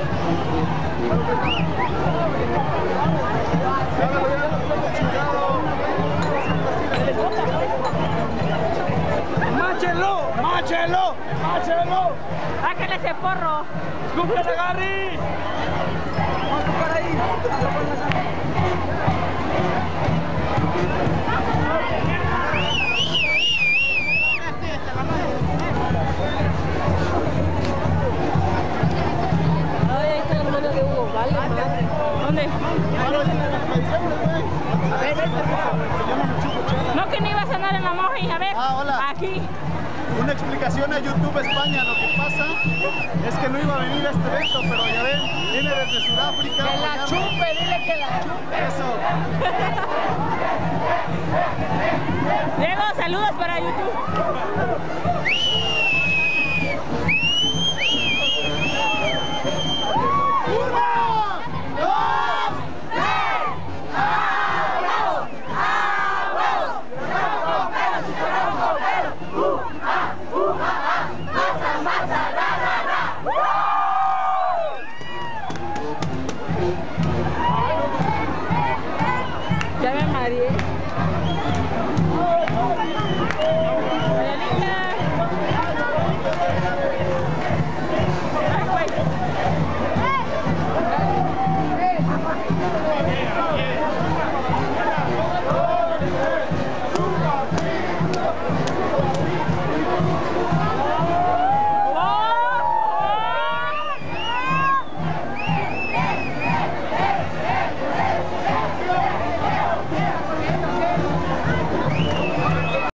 ¡Máchenlo! ¡Máchenlo! ¡Máchenlo! ¡Sáquenle ese porro! ¡Escúpele, Garry! ¡Vamos a tocar ahí! Ay, ahí está el hermano de Hugo, ¿vale? ¿Dónde? A ver, No, que no iba a cenar en la moja, a ver. Ah, hola. Aquí. Una explicación a YouTube España. Lo que pasa es que no iba a venir a este evento, pero ya ven, viene desde Sudáfrica. Que la chupe, dile que la chupe. Eso. Diego, saludos para YouTube.